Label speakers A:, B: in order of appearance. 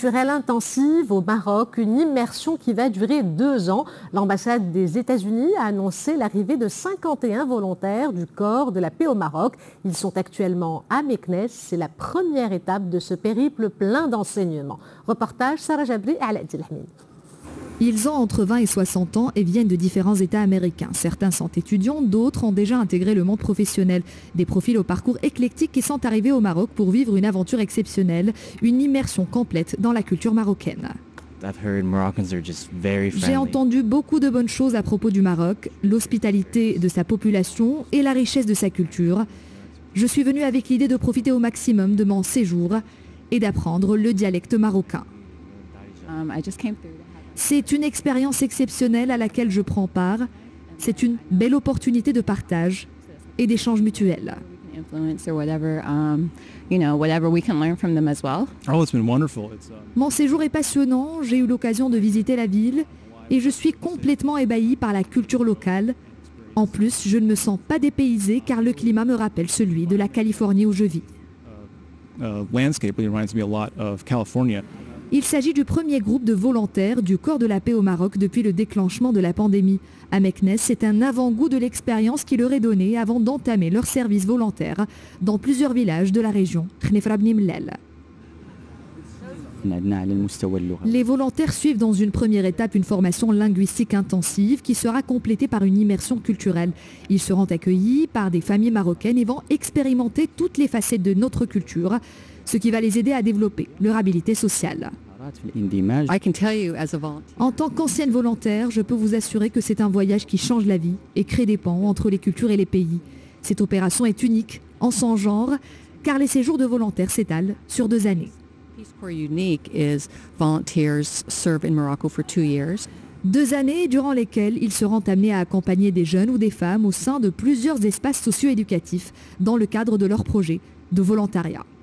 A: culturelle intensive au Maroc, une immersion qui va durer 2 ans. L'ambassade des États-Unis a annoncé l'arrivée de 51 volontaires du corps de la paix au Maroc. Ils sont actuellement à Meknès. C'est la première étape de ce périple plein d'enseignements. Reportage Sarah Jabri et Aladdin Hamid.
B: Ils ont entre 20 et 60 ans et viennent de différents États américains. Certains sont étudiants, d'autres ont déjà intégré le monde professionnel. Des profils au parcours éclectique qui sont arrivés au Maroc pour vivre une aventure exceptionnelle, une immersion complète dans la culture marocaine. J'ai entendu beaucoup de bonnes choses à propos du Maroc, l'hospitalité de sa population et la richesse de sa culture. Je suis venue avec l'idée de profiter au maximum de mon séjour et d'apprendre le dialecte marocain. C'est une expérience exceptionnelle à laquelle je prends part. C'est une belle opportunité de partage et d'échange mutuel. Mon séjour est passionnant, j'ai eu l'occasion de visiter la ville et je suis complètement ébahie par la culture locale. En plus, je ne me sens pas dépaysée car le climat me rappelle celui de la Californie où je vis. Il s'agit du premier groupe de volontaires du corps de la paix au Maroc depuis le déclenchement de la pandémie. À Meknès, c'est un avant-goût de l'expérience qui leur est donnée avant d'entamer leur service volontaire dans plusieurs villages de la région. Les volontaires suivent dans une première étape une formation linguistique intensive qui sera complétée par une immersion culturelle. Ils seront accueillis par des familles marocaines et vont expérimenter toutes les facettes de notre culture, ce qui va les aider à développer leur habileté sociale. En tant qu'ancienne volontaire, je peux vous assurer que c'est un voyage qui change la vie et crée des ponts entre les cultures et les pays. Cette opération est unique en son genre, car les séjours de volontaires s'étalent sur 2 années. 2 années durant lesquelles ils seront amenés à accompagner des jeunes ou des femmes au sein de plusieurs espaces socio-éducatifs dans le cadre de leur projet de volontariat.